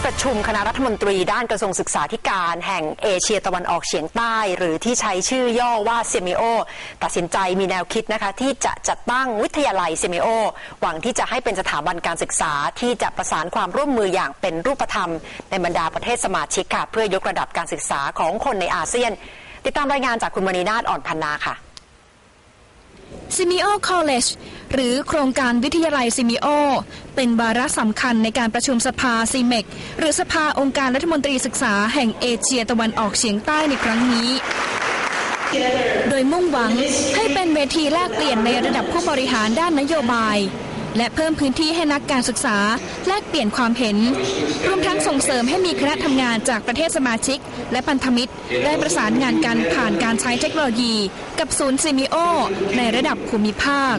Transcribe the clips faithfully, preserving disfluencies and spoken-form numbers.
ประชุมคณะรัฐมนตรีด้านกระทรวงศึกษาธิการแห่งเอเชียตะวันออกเฉียงใต้หรือที่ใช้ชื่อย่อว่า ซี เอ เอ็ม อี โอ ตัดสินใจมีแนวคิดนะคะที่จะจัดตั้งวิทยาลัย ซี เอ็ม อี โอ หวังที่จะให้เป็นสถาบันการศึกษาที่จะประสานความร่วมมืออย่างเป็นรูปธรรมในบรรดาประเทศสมาชิกค่ะเพื่อยกระดับการศึกษาของคนในอาเซียนติดตามรายงานจากคุณมณีนาฏอ่อนพันนาค่ะ SEAMEO College หรือโครงการวิทยาลัย ซี เอ็ม อี โอ เป็นวาระสำคัญในการประชุมสภา ซี เอ็ม อี ซี หรือสภาองค์การรัฐมนตรีศึกษาแห่งเอเชียตะวันออกเฉียงใต้ในครั้งนี้โดยมุ่งหวังให้เป็นเวทีแลกเปลี่ยนในระดับผู้บริหารด้านนโยบายและเพิ่มพื้นที่ให้นักการศึกษาแลกเปลี่ยนความเห็นรวมทั้งส่งเสริมให้มีคณะทำงานจากประเทศสมาชิกและพันธมิตรได้ประสานงานกันผ่านการใช้เทคโนโลยีกับศูนย์ ซี เอ็ม อี โอ ในระดับภูมิภาค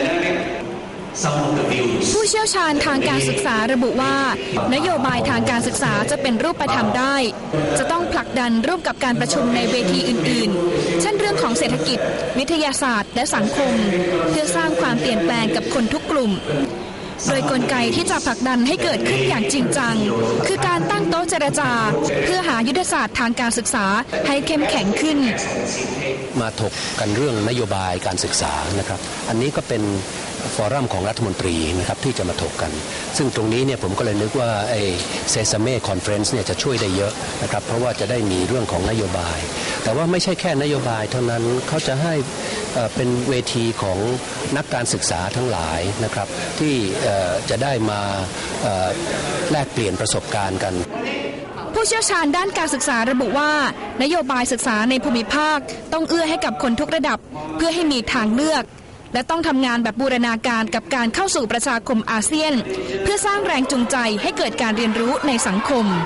ผู้เชี่ยวชาญทางการศึกษาระบุว่านโยบายทางการศึกษาจะเป็นรูปธรรมได้จะต้องผลักดันร่วมกับการประชุมในเวทีอื่นๆเช่นเรื่องของเศรษฐกิจวิทยาศาสตร์และสังคมเพื่อสร้างความเปลี่ยนแปลงกับคนทุกกลุ่มโดยกลไกที่จะผลักดันให้เกิดขึ้นอย่างจริงจังคือการตั้งโต๊ะเจรจาเพื่อหายุทธศาสตร์ทางการศึกษาให้เข้มแข็งขึ้นมาถกกันเรื่องนโยบายการศึกษานะครับอันนี้ก็เป็นฟอรัมของรัฐมนตรีนะครับที่จะมาถกกันซึ่งตรงนี้เนี่ยผมก็เลยนึกว่าไอ้ SEAMEO Conference เนี่ยจะช่วยได้เยอะนะครับเพราะว่าจะได้มีเรื่องของนโยบายแต่ว่าไม่ใช่แค่นโยบายเท่านั้นเขาจะให้เป็นเวทีของนักการศึกษาทั้งหลายนะครับที่จะได้มาแลกเปลี่ยนประสบการณ์กันผู้เชี่ยวชาญด้านการศึกษาระบุว่านโยบายศึกษาในภูมิภาคต้องเอื้อให้กับคนทุกระดับเพื่อให้มีทางเลือกและต้องทำงานแบบบูรณาการกับการเข้าสู่ประชาคมอาเซียนเพื่อสร้างแรงจูงใจให้เกิดการเรียนรู้ในสังคม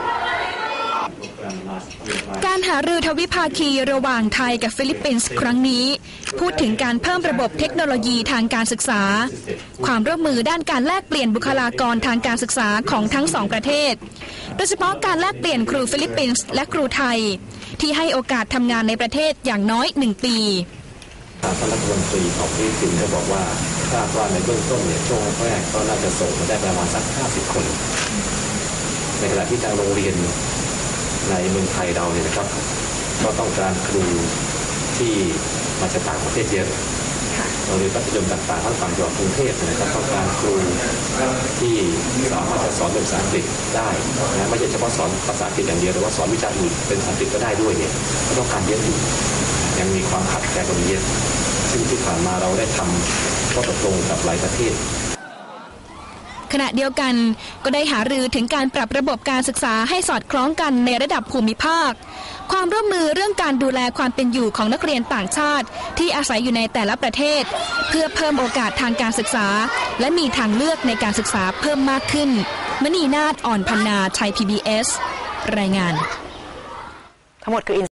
การหารือทวิภาคีระหว่างไทยกับฟิลิปปินส์ครั้งนี้พูดถึงการเพิ่มระบบเทคโนโลยีทางการศึกษาความร่วมมือด้านการแลกเปลี่ยนบุคลากรทางการศึกษาของทั้งสองประเทศโดยเฉพาะการแลกเปลี่ยนครูฟิลิปปินส์และครูไทยที่ให้โอกาสทำงานในประเทศอย่างน้อยหนึ่งปีทางรัฐมนตรีของฟิลิปปินส์ก็บอกว่าคาดว่าในเบื้องต้นเนี่ยช่วงแรกก็น่าจะส่งมาได้ประมาณสักห้าสิบคนในขณะที่ทางโรงเรียนในเมืองไทยเราเนี่ยนะครับก็ต้องการครูที่มาจากต่างประเทศเยอะโรงเรียนมัธยมต่างๆทั้งฝั่งจังหวัดกรุงเทพนะครับต้องการครูที่สามารถจะสอนเป็นภาษาอังกฤษได้นะไม่ใช่เฉพาะสอนภาษาอังกฤษอย่างเดียวแต่ว่าสอนวิชาอื่นเป็นภาษาอังกฤษก็ได้ด้วยเนี่ยก็ต้องการเยอะอยู่ยังมีความขัดแย้งกันเยอะซึ่งที่ผ่านมาเราได้ทำข้อตกลงกับหลายประเทศขณะเดียวกันก็ได้หารือถึงการปรับระบบการศึกษาให้สอดคล้องกันในระดับภูมิภาคความร่วมมือเรื่องการดูแลความเป็นอยู่ของนักเรียนต่างชาติที่อาศัยอยู่ในแต่ละประเทศเพื่อเพิ่มโอกาสทางการศึกษาและมีทางเลือกในการศึกษาเพิ่มมากขึ้นมณีนาฏอ่อนพันนาไทย พี บี เอส รายงานทั้งหมดคือ